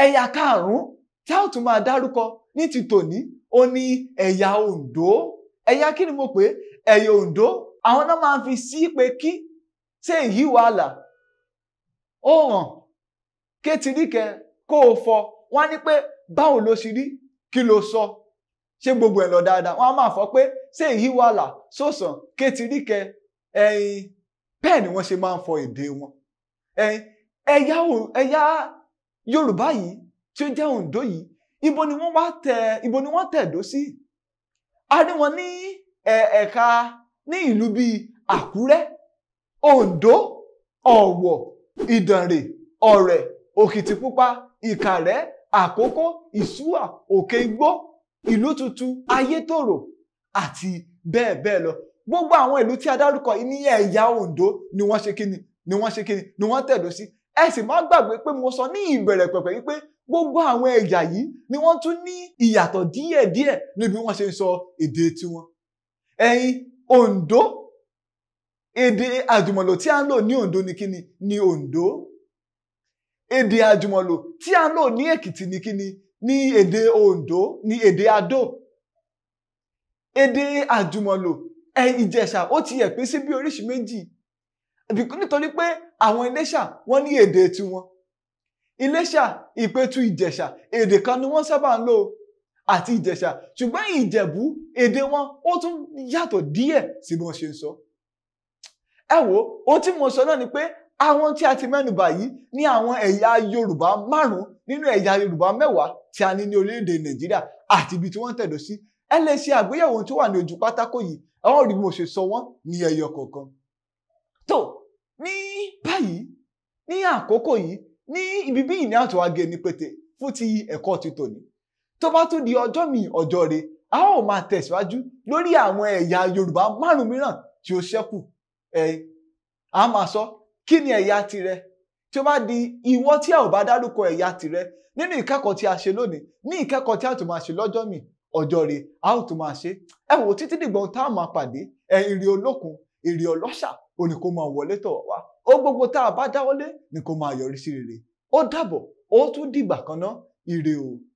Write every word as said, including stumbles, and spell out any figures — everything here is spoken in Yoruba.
ẹ̀yà karùn-ún tí a ó tún máa dárúkọ ní ti tòní ó ní ẹ̀yà Ondo. Ẹ̀yà kí ni mo pè é? Ẹ̀yà Ondo. Àwọn náà máa ń fi sí pé kí ṣé èyí wàhálà ó hàn kétiríkẹ kó o fọ. Wọ́n á ní pé báwo ló ṣe rí, kí ló sọ, ṣé gbogbo ẹ̀ lọ dáadáa. Wọ́n á máa fọ pé ṣé èyí wàhálà sọ̀sàn kétiríkẹ ẹ̀yìn. Bẹ́ẹ̀ ni wọ́n ṣe máa ń fọ èdè wọn. ẹ̀yìn ẹ̀yà ẹ̀yà Yorùbá yìí tí ó jẹ́ Ondo yìí, ibo ni wọ́n wá tẹ̀ ibo ni wọ́n tẹ̀dó sí. A rí wọn ní ẹ̀ka ní ìlú bíi Àkúrẹ́, Ondo, Ọ̀wọ̀, Ìdànrè, Ọ̀rẹ̀, Òkìtìpupa, Ìkàrẹ́, Àkókó, Ìsúwà, Òkè Igbó, Ìlú Tuntun, Ayétòrò àti bẹ́ẹ̀ bẹ́ẹ̀ lọ. Gbogbo àwọn ìlú tí a dárúkọ yìí ní ẹ̀yà Ondo ni wọ́n ṣe kíni ni wọ́n ṣe kíni ni wọ́n tẹ̀dó sí. Ẹ sì má gbàgbé pé mo sọ ní ìbẹ̀rẹ̀ pẹ̀pẹ̀ yìí pé gbogbo àwọn ẹ̀yà yìí ni wọ́n tún ní ìyàtọ̀ díẹ̀díẹ̀ níbi wọ́n ṣe ń sọ èdè tiwọn. Ẹ̀yin Ondo, èdè àjùmọ̀lò tí a ń lò ní Ondo ni kíni ni Ondo. Èdè àjùmọ̀lò tí a ń lò ní Èkìtì ni kíni ní èdè Ondo ní èdè Adó. Èdè àjùmọ̀lò ẹ Ìjẹ̀ṣà ó ti yẹ̀ pín sí bí oríṣi méjì nítorí pé àwọn Iléṣà wọ́n ní èdè tiwọn. Iléṣà, Ìpẹ̀tù, Ìjẹ̀ṣà èdè kan ni wọ́n sábà ń lò àti Ìjẹ̀ṣà, ṣùgbọ́n Ìjẹ̀bú èdè wọn ó tún yàtọ̀ díẹ̀ sí bí wọ́n ṣe ń sọ. Ẹ wo ohun tí mo sọ náà ni pé àwọn tí a ti mẹ́nubà yìí ní àwọn ẹ̀yà Yorùbá márùn-ún nínú ẹ̀yà Yorùbá mẹ́wàá tí a ní ní orílẹ̀-èdè Nàìjíríà àti ibi tí wọ́n tẹ̀dó sí. Ẹ lè ṣe àgbéyẹ̀wò ohun tó wà ní ojú pátákó yìí, ẹ ó rí bí mo ṣe sọ wọ́n ní ẹyọ kọ̀ọ̀kan. Tó ní báyìí ní àkókò yìí ní ibi bí ìní àtọ̀ agé ní pété fún ti ẹ̀kọ́ ti tòní. Tó bá tún di ọjọ́ mi ọjọ́ re, a ó máa tẹ̀síwájú lórí àwọn ẹ̀yà Yorùbá márùn-ún mìíràn tí ó ṣẹ́kù. Ẹ a máa sọ kí ni ẹ̀yà tirẹ̀ tí ó bá di ìwọ tí a ò bá dárúkọ ẹ̀yà tirẹ̀ nínú ìkẹ́kọ̀ọ́ tí a ṣe lónìí, ní ìkẹ́kọ̀ọ́ tí a tún máa ṣe lọ́jọ́ mi ọjọ́ re a ó tún máa ṣe. Ẹ wò títí dìgbà tá a máa pàdé ẹ ire olókun ire ọlọ́ṣà ó ní kó máa wọlé tọ̀ wá. Ó gbogbo tá a bá dáwọ́lé ní kó máa yọrí sí rere. Ó dàbọ̀, ó tún dìgbà kan náà, ire o.